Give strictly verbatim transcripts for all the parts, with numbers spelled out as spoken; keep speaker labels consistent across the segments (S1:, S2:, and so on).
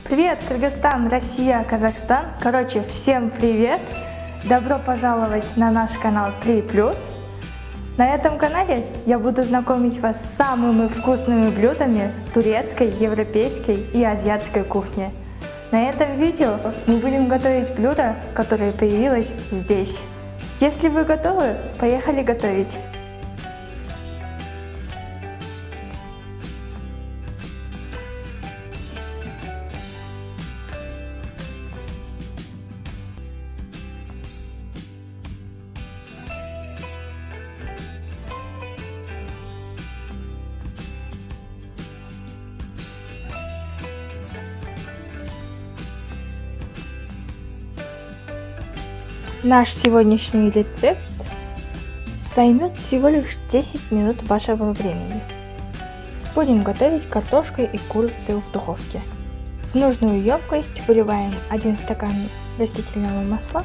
S1: Привет, Кыргызстан, Россия, Казахстан. Короче, всем привет! Добро пожаловать на наш канал три плюс. На этом канале я буду знакомить вас с самыми вкусными блюдами турецкой, европейской и азиатской кухни. На этом видео мы будем готовить блюдо, которое появилось здесь. Если вы готовы, поехали готовить! Наш сегодняшний рецепт займет всего лишь десять минут вашего времени. Будем готовить картошку и курицу в духовке. В нужную емкость выливаем один стакан растительного масла,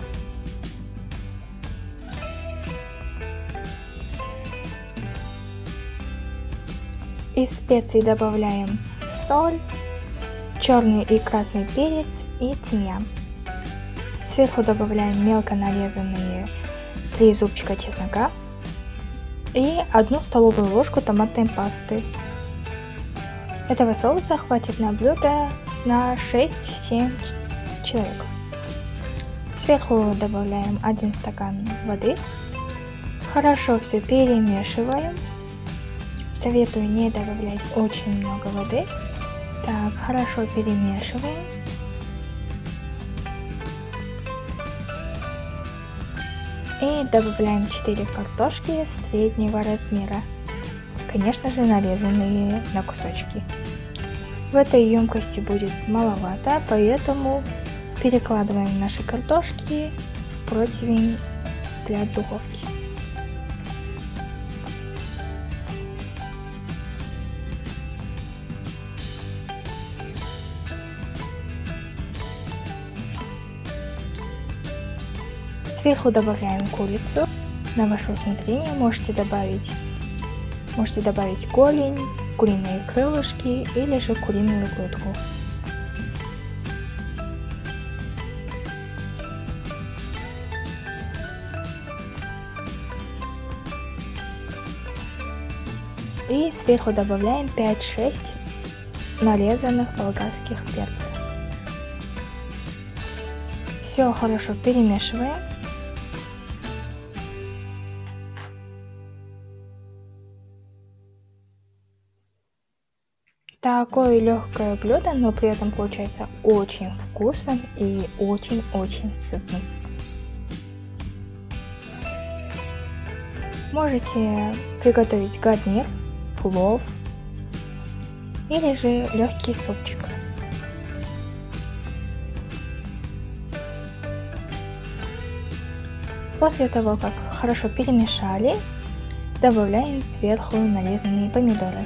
S1: из специй добавляем соль, черный и красный перец и тимьян. Сверху добавляем мелко нарезанные три зубчика чеснока и одну столовую ложку томатной пасты. Этого соуса хватит на блюдо на шесть-семь человек. Сверху добавляем один стакан воды. Хорошо все перемешиваем. Советую не добавлять очень много воды. Так, хорошо перемешиваем. И добавляем четыре картошки среднего размера, конечно же нарезанные на кусочки. В этой емкости будет маловато, поэтому перекладываем наши картошки в противень для духовки. Сверху добавляем курицу. На ваше усмотрение можете добавить, можете добавить голень, куриные крылышки или же куриную грудку. И сверху добавляем пять-шесть нарезанных болгарских перцев. Все хорошо перемешиваем. Такое легкое блюдо, но при этом получается очень вкусным и очень-очень сытным. Можете приготовить гарнир, плов или же легкий супчик. После того, как хорошо перемешали, добавляем сверху нарезанные помидоры.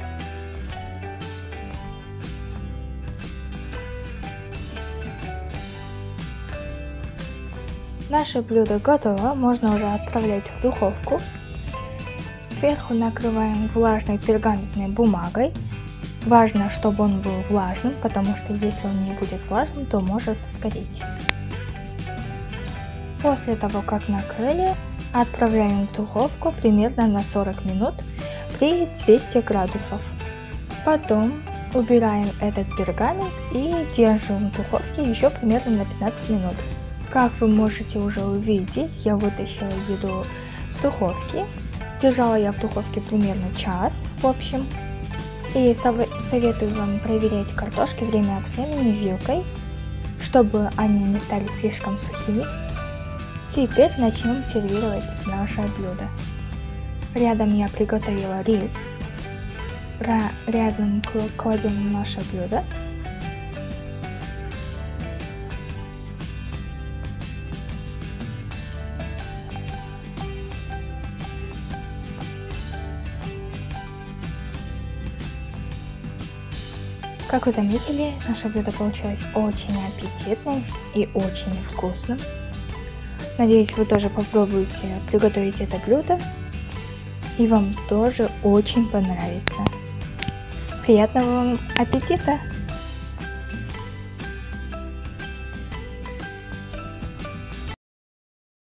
S1: Наше блюдо готово, можно уже отправлять в духовку. Сверху накрываем влажной пергаментной бумагой. Важно, чтобы он был влажным, потому что если он не будет влажным, то может сгореть. После того, как накрыли, отправляем в духовку примерно на сорок минут при двухстах градусах. Потом убираем этот пергамент и держим в духовке еще примерно на пятнадцать минут. Как вы можете уже увидеть, я вытащила еду с духовки. Держала я в духовке примерно час, в общем. И советую вам проверять картошки время от времени вилкой, чтобы они не стали слишком сухими. Теперь начнем сервировать наше блюдо. Рядом я приготовила рис. Рядом кладем наше блюдо. Как вы заметили, наше блюдо получилось очень аппетитным и очень вкусным. Надеюсь, вы тоже попробуете приготовить это блюдо, и вам тоже очень понравится. Приятного вам аппетита!